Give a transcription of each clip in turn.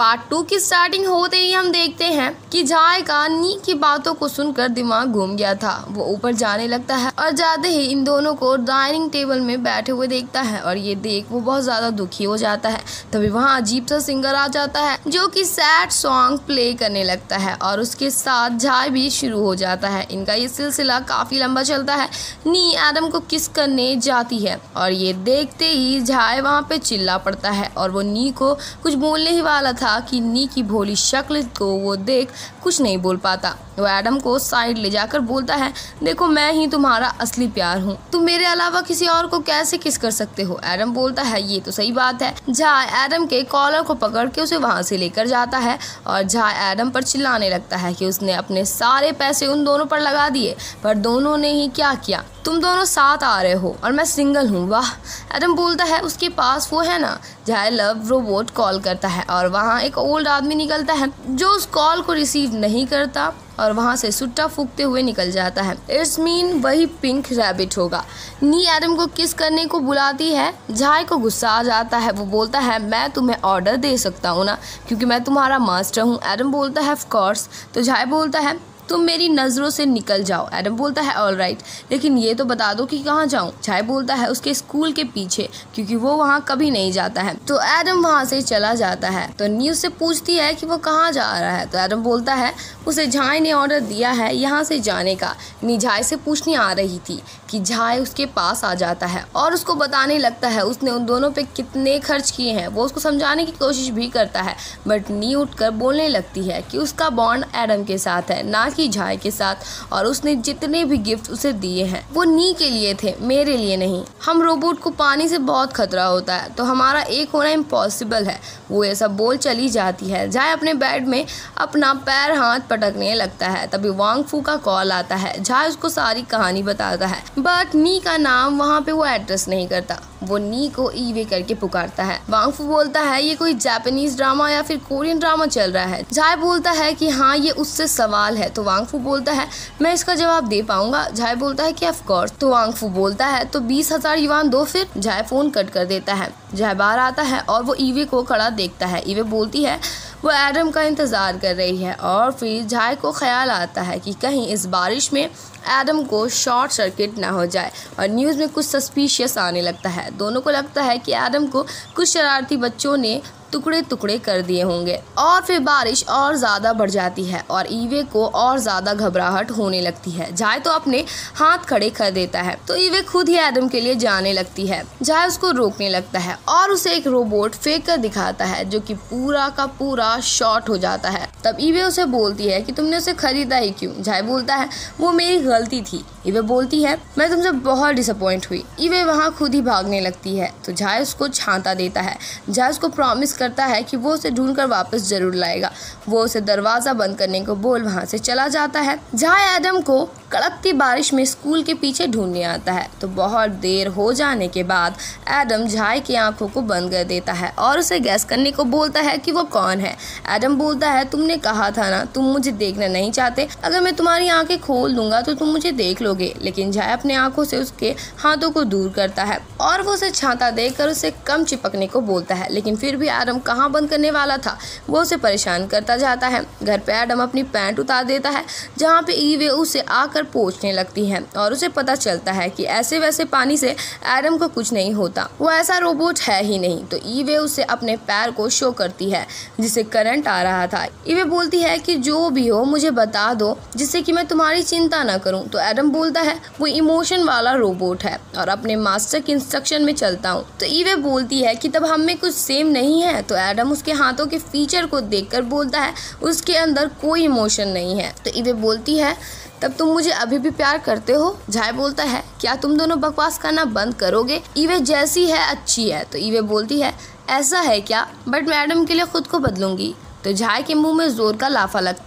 Part 2 की starting होते ही हम देखते हैं कि झाई का नी की बातों को सुनकर दिमाग घूम गया था। वो ऊपर जाने लगता है और जाते ही इन दोनों को डाइनिंग टेबल में बैठे हुए देखता है और ये देख वो बहुत ज्यादा दुखी हो जाता है। तभी वहाँ अजीब सा सिंगर आ जाता है जो कि सैड सॉन्ग प्ले करने लगता है और उसके साथ झाई भी शुरू हो जाता है। इनका ये सिलसिला काफी लंबा चलता है। नी एडम को किस करने जाती है और ये देखते ही झाई वहाँ पे चिल्ला पड़ता है और वो नी को कुछ बोलने ही वाला था कि नी की भोली शक्ल को वो देख कुछ नहीं बोल पाता। वो एडम को साइड ले जाकर बोलता है, देखो मैं ही तुम्हारा असली प्यार हूँ, तुम मेरे अलावा किसी और को कैसे किस कर सकते हो। एडम बोलता है, ये तो सही बात है। झाई एडम के कॉलर को पकड़ के उसे वहाँ से लेकर जाता है और झाई एडम पर चिल्लाने लगता है कि उसने अपने सारे पैसे उन दोनों पर लगा दिए, पर दोनों ने ही क्या किया, तुम दोनों साथ आ रहे हो और मैं सिंगल हूँ। वाह। एडम बोलता है, उसके पास वो है ना। झाई लव रोबोट कॉल करता है और वहाँ एक ओल्ड आदमी निकलता है जो उस कॉल को रिसीव नहीं करता और वहाँ से सुट्टा फूकते हुए निकल जाता है। इट्स मीन वही पिंक रैबिट होगा। नी एडम को किस करने को बुलाती है। झाई को गुस्सा आ जाता है। वो बोलता है, मैं तुम्हें ऑर्डर दे सकता हूँ ना, क्योंकि मैं तुम्हारा मास्टर हूँ। एडम बोलता है, ऑफ कोर्स। तो झाई बोलता है, तुम मेरी नज़रों से निकल जाओ। एडम बोलता है, ऑल राइट, लेकिन ये तो बता दो कि कहाँ जाऊँ। झाई बोलता है, उसके स्कूल के पीछे, क्योंकि वो वहाँ कभी नहीं जाता है। तो एडम वहाँ से चला जाता है। तो नी उससे पूछती है कि वो कहाँ जा रहा है। तो एडम बोलता है, उसे झाई ने ऑर्डर दिया है यहाँ से जाने का। नी झाई से पूछने आ रही थी कि झाई उसके पास आ जाता है और उसको बताने लगता है उसने उन दोनों पे कितने खर्च किए हैं। वो उसको समझाने की कोशिश भी करता है, बट नी उठकर बोलने लगती है कि उसका बॉन्ड एडम के साथ है, ना कि झाई के साथ, और उसने जितने भी गिफ्ट उसे दिए हैं वो नी के लिए थे, मेरे लिए नहीं। हम रोबोट को पानी से बहुत खतरा होता है, तो हमारा एक होना इम्पॉसिबल है। वो ये सब बोल चली जाती है। झाई अपने बेड में अपना पैर हाथ पटकने लगता है। तभी वांग फू का कॉल आता है। झाई उसको सारी कहानी बताता है, बट नी का नाम वहाँ पे वो एड्रेस नहीं करता। वो नी को ईवे करके पुकारता है। वांग फू बोलता है, ये कोई जापानीज ड्रामा या फिर कोरियन ड्रामा चल रहा है। झाई बोलता है कि हाँ, ये उससे सवाल है। तो वांग फू बोलता है, मैं इसका जवाब दे पाऊंगा। झाई बोलता है कि ऑफ कोर्स। तो वांग फू बोलता है, तो 20,000 युआन दो फिर। झाई फोन कट कर देता है। झाई बाहर आता है और वो ईवे को खड़ा देखता है। ईवे बोलती है वो एडम का इंतजार कर रही है और फिर झाई को ख्याल आता है कि कहीं इस बारिश में एडम को शॉर्ट सर्किट ना हो जाए और न्यूज़ में कुछ सस्पिशियस आने लगता है। दोनों को लगता है कि एडम को कुछ शरारती बच्चों ने टुकड़े टुकड़े कर दिए होंगे और फिर बारिश और ज़्यादा बढ़ जाती है और ईवे को और ज़्यादा घबराहट होने लगती है। झाई तो अपने हाथ खड़े कर देता है, तो ईवे खुद ही एडम के लिए जाने लगती है। झाई उसको रोकने लगता है और उसे एक रोबोट फेंक कर दिखाता है जो कि पूरा का पूरा शॉर्ट हो जाता है। तब ईवे उसे बोलती है कि तुमने उसे खरीदा ही क्यों। झाई बोलता है, वो मेरी गलती थी। ईवे बोलती है, मैं तुमसे बहुत डिसअपॉइंट हुई। ईवे वहाँ खुद ही भागने लगती है। तो झाई उसको छांटा देता है। झाई उसको प्रॉमिस करता है कि वो उसे ढूंढकर वापस जरूर लाएगा। वो उसे दरवाजा बंद करने को बोल वहाँ से चला जाता है। झाई एडम को कड़कती बारिश में स्कूल के पीछे ढूंढने आता है। तो बहुत देर हो जाने के बाद एडम झाई की आंखों को बंद कर देता है और उसे गैस करने को बोलता है कि वो कौन है। एडम बोलता है, तुमने कहा था ना तुम मुझे देखना नहीं चाहते, अगर मैं तुम्हारी आंखें खोल दूंगा तो तुम मुझे देख लोगे। लेकिन झाई अपने आंखों से उसके हाथों को दूर करता है और वो उसे छाता देकर उसे कम चिपकने को बोलता है। लेकिन फिर भी एडम कहाँ बंद करने वाला था, वो उसे परेशान करता जाता है। घर पे एडम अपनी पैंट उतार देता है जहाँ पे ईवे उसे आकर पोंछने लगती है और उसे पता चलता है कि ऐसे वैसे पानी से एडम को कुछ नहीं होता, वो ऐसा रोबोट है ही नहीं। तो ईवे उसे अपने पैर को शो करती है जिसे करंट आ रहा था। ईवे बोलती है कि जो भी हो मुझे बता दो जिससे कि मैं तुम्हारी चिंता ना करूं। तो एडम बोलता है, वो इमोशन वाला रोबोट है और अपने मास्टर की इंस्ट्रक्शन में चलता हूँ। तो ईवे बोलती है कि तब हम में कुछ सेम नहीं है। तो एडम उसके हाथों के फीचर को देखकर बोलता है, उसके अंदर कोई इमोशन नहीं है। तो ईवे बोलती है, तब तुम मुझे अभी भी प्यार करते हो। झाई बोलता है, क्या तुम दोनों बकवास करना बंद करोगे, ईवे जैसी है अच्छी है। तो ईवे बोलती है, ऐसा है क्या, बट मैं एडम के लिए खुद को बदलूंगी। तो झाई के मुंह में जोर का लाफा लगता है।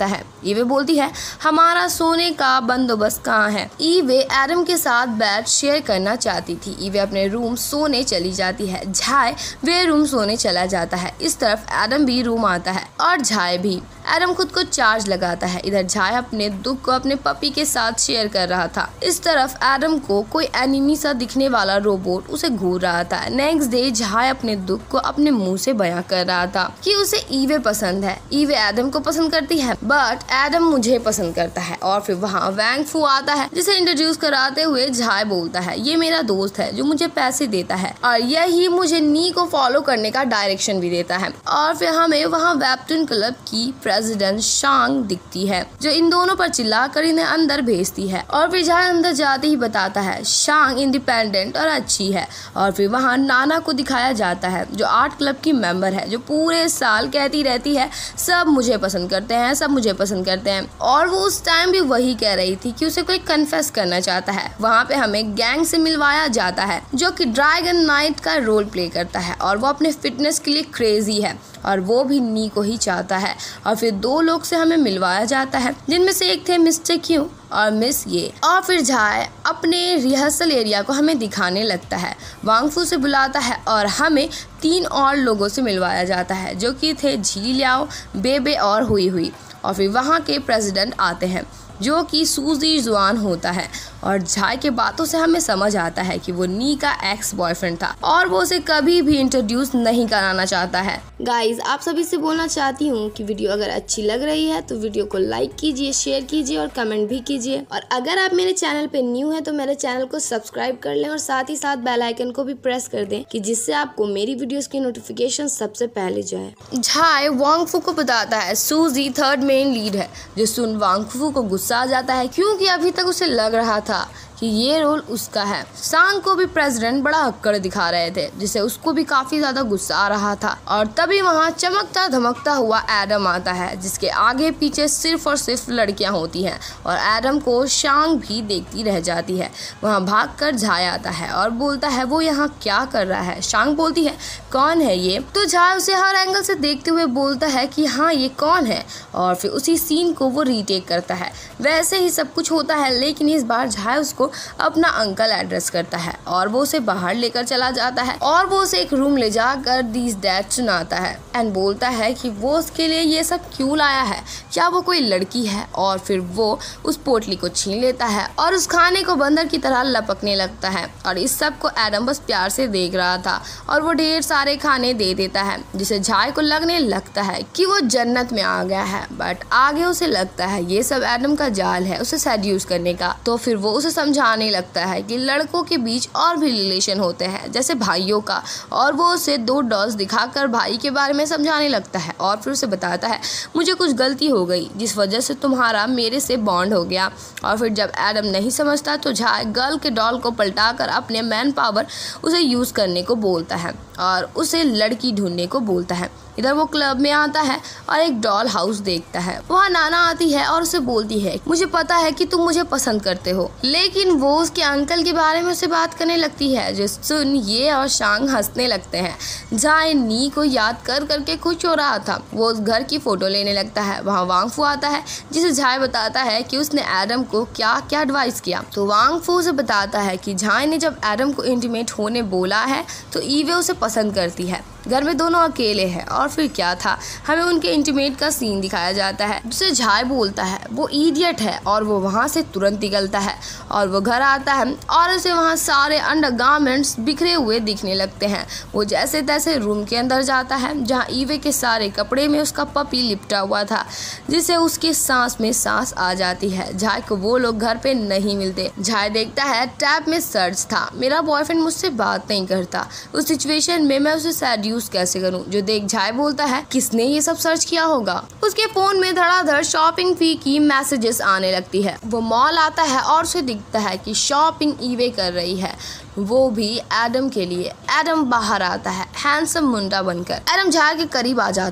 ईवे बोलती है हमारा सोने का बंदोबस्त कहाँ है। ईवे एडम के साथ बेड शेयर करना चाहती थी। ईवे अपने रूम सोने चली जाती है। झाय वे रूम सोने चला जाता है। इस तरफ एडम भी रूम आता है और झाय भी। एडम खुद को चार्ज लगाता है। इधर झाय अपने दुख को अपने पपी के साथ शेयर कर रहा था। इस तरफ एडम को कोई एनिमी सा दिखने वाला रोबोट उसे घूर रहा था। नेक्स्ट डे झाय अपने दुख को अपने मुंह से बयां कर रहा था कि उसे ईवे पसंद है। ईवे एडम को पसंद करती है बट एडम मुझे पसंद करता है। और फिर वहाँ वांग फू आता है जिसे इंट्रोड्यूस कराते हुए झाय बोलता है ये मेरा दोस्त है जो मुझे पैसे देता है और यही मुझे नी को फॉलो करने का डायरेक्शन भी देता है। और फिर हमें वहाँ वेबटून क्लब की प्रेसिडेंट शांग दिखती है जो इन दोनों पर चिल्लाकर इन्हें अंदर भेजती है। और फिर झाय अंदर जाते ही बताता है शांग इंडिपेंडेंट और अच्छी है। और फिर वहाँ नाना को दिखाया जाता है जो आर्ट क्लब की मेंबर है जो पूरे साल कहती रहती है सब मुझे पसंद करते हैं, सब मुझे पसंद करते हैं। और वो उस टाइम भी वही कह रही थी कि उसे कोई कन्फेस करना चाहता है। वहाँ पे हमें गैंग से मिलवाया जाता है जो कि ड्रैगन नाइट का रोल प्ले करता है और वो अपने फिटनेस के लिए क्रेजी है और वो भी नी को ही चाहता है। और फिर दो लोग से हमें मिलवाया जाता है जिनमें से एक थे मिस्टर क्यू और मिस ये। और फिर झाय अपने रिहर्सल एरिया को हमें दिखाने लगता है। वांग फू से बुलाता है और हमें 3 और लोगों से मिलवाया जाता है जो कि थे झी लियाओ, बेबे और हुई। और फिर वहाँ के प्रेसिडेंट आते हैं जो कि सूजी जुआन होता है। और झाय के बातों से हमें समझ आता है कि वो नी का एक्स बॉयफ्रेंड था और वो उसे कभी भी इंट्रोड्यूस नहीं कराना चाहता है। गाइज आप सभी से बोलना चाहती हूँ कि वीडियो अगर अच्छी लग रही है तो वीडियो को लाइक कीजिए, शेयर कीजिए और कमेंट भी कीजिए। और अगर आप मेरे चैनल पे न्यू है तो मेरे चैनल को सब्सक्राइब कर लें और साथ ही साथ बेल आइकन को भी प्रेस कर दें कि जिससे आपको मेरी वीडियोस की नोटिफिकेशन सबसे पहले जाए। झाय वांग फू को बताता है सूजी 3rd मेन लीड है जो सुन वांग फू को गुस्सा आ जाता है क्योंकि अभी तक उसे लग रहा था कि ये रोल उसका है। सांग को भी प्रेसिडेंट बड़ा अक्कड़ दिखा रहे थे जिसे उसको भी काफी ज्यादा गुस्सा आ रहा था। और तभी वहाँ चमकता धमकता हुआ एडम आता है जिसके आगे पीछे सिर्फ और सिर्फ लड़कियां होती हैं और एडम को शांग भी देखती रह जाती है। वहाँ भागकर झाय आता है और बोलता है वो यहाँ क्या कर रहा है। शांग बोलती है कौन है ये, तो झाय उसे हर एंगल से देखते हुए बोलता है कि हाँ ये कौन है। और फिर उसी सीन को वो रीटेक करता है। वैसे ही सब कुछ होता है लेकिन इस बार झाय उसको अपना अंकल एड्रेस करता है और वो उसे बाहर लेकर चला जाता है और वो उसे एक रूम ले जाकर दीस डैड सुनाता है एंड बोलता है कि वो उसके लिए ये सब क्यों लाया है, क्या वो कोई लड़की है। और फिर वो उस पोटली को छीन लेता है और उस खाने को बंदर की तरह लपकने लगता है। और इस सब को एडम बस प्यार से देख रहा था और वो ढेर सारे खाने दे देता है जिसे झाय को लगने लगता है कि वो जन्नत में आ गया है। बट आगे उसे लगता है ये सब एडम का जाल है उसे सेड्यूस करने का। तो फिर वो उसे समझाने लगता है कि लड़कों के बीच और भी रिलेशन होते हैं जैसे भाइयों का। और वो उसे 2 डॉल्स दिखाकर भाई के बारे में समझाने लगता है और फिर उसे बताता है मुझे कुछ गलती हो गई जिस वजह से तुम्हारा मेरे से बॉन्ड हो गया। और फिर जब एडम नहीं समझता तो झाय गर्ल के डॉल को पलटाकर अपने मैन पावर उसे यूज करने को बोलता है और उसे लड़की ढूंढने को बोलता है। इधर वो क्लब में आता है और एक डॉल हाउस देखता है। वहाँ नाना आती है और उसे बोलती है मुझे पता है कि तुम मुझे पसंद करते हो। लेकिन वो उसके अंकल के बारे में उससे बात करने लगती है जो सुन ये और शांग हंसने लगते हैं। झाय नी को याद कर करके खुश हो रहा था। वो उस घर की फोटो लेने लगता है। वहाँ वांग फू आता है जिसे झाय बताता है कि उसने एडम को क्या क्या एडवाइस किया। तो वांग फू उसे बताता है कि झाय ने जब एडम को इंटीमेट होने बोला है तो ईवे उसे पसंद करती है। घर में दोनों अकेले हैं। और फिर क्या था, हमें उनके इंटीमेट का सीन दिखाया जाता है जिसे झाय बोलता है वो इडियट है और वो वहाँ से तुरंत निकलता है और वो घर आता है और उसे वहाँ सारे अंडरगारमेंट्स बिखरे हुए दिखने लगते हैं। वो जैसे तैसे रूम के अंदर जाता है जहाँ ईवे के सारे कपड़े में उसका पपी लिपटा हुआ था जिसे उसके सांस में सांस आ जाती है। झाय को वो लोग घर पे नहीं मिलते। झाय देखता है टैब में सर्च था, मेरा बॉयफ्रेंड मुझसे बात नहीं करता, उस सिचुएशन में मैं उसे सेड्यूस कैसे करूं। जो देख झाय बोलता है किसने ये सब सर्च किया होगा। उसके फोन में धड़ाधड़ शॉपिंग फी की मैसेजेस आने लगती है। वो मॉल आता है और उसे दिखता है कि शॉपिंग ईवे कर रही है, वो भी एडम के लिए। एडम बाहर आता है हैंडसम मुंडा बनकर। एडम झाय के करीब आ जाता है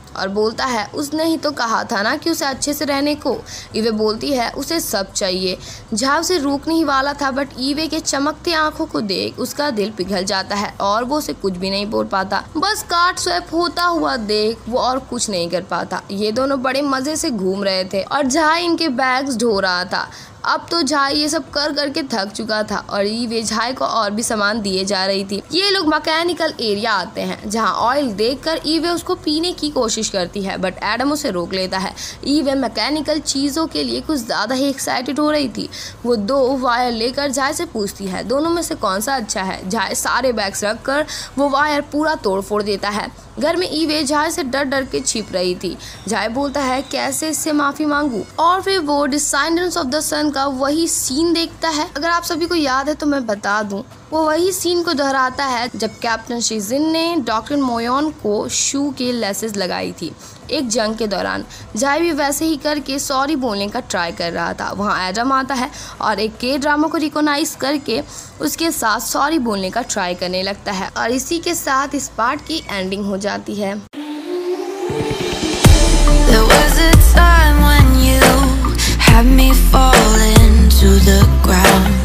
और बोलता है उसने ही तो कहा था ना कि उसे अच्छे से रहने को। ईवे बोलती है उसे सब चाहिए। जाए उसे रोकने ही वाला था बट ईवे के चमकती आंखों को देख उसका दिल पिघल जाता है और वो उसे कुछ भी नहीं बोल पाता। बस कार्ड स्वैप होता हुआ देख वो और कुछ नहीं कर पाता। ये दोनों बड़े मजे से घूम रहे थे और जाए इनके बैग्स ढो रहा था। अब तो झाई ये सब कर करके थक चुका था और ईवे झाई को और भी सामान दिए जा रही थी। ये लोग मैकेनिकल एरिया आते हैं जहां ऑयल देखकर ईवे उसको पीने की कोशिश करती है बट एडम उसे रोक लेता है। ईवे मैकेनिकल चीज़ों के लिए कुछ ज़्यादा ही एक्साइटेड हो रही थी। वो 2 वायर लेकर झाई से पूछती है दोनों में से कौन सा अच्छा है। झाई सारे बैग्स रख कर वो वायर पूरा तोड़ फोड़ देता है। घर में ईवे झाई से डर डर के छिप रही थी। झाई बोलता है कैसे इससे माफ़ी मांगू और फिर वो डिसेंडेंट्स ऑफ द सन का वही सीन देखता है। अगर आप सभी को याद है तो मैं बता दूं, वो वही सीन को दोहराता है जब कैप्टन शिजिन ने डॉक्टर मोयोन को शू के लेसेस लगाई थी एक जंग के दौरान। जाय भी वैसे ही करके सॉरी बोलने का ट्राई कर रहा था। वहाँ एडम आता है और एक के ड्रामा को रिकॉग्नाइज करके उसके साथ सॉरी बोलने का ट्राई करने लगता है और इसी के साथ इस पार्ट की एंडिंग हो जाती है। There was a time when you had me falling to the ground.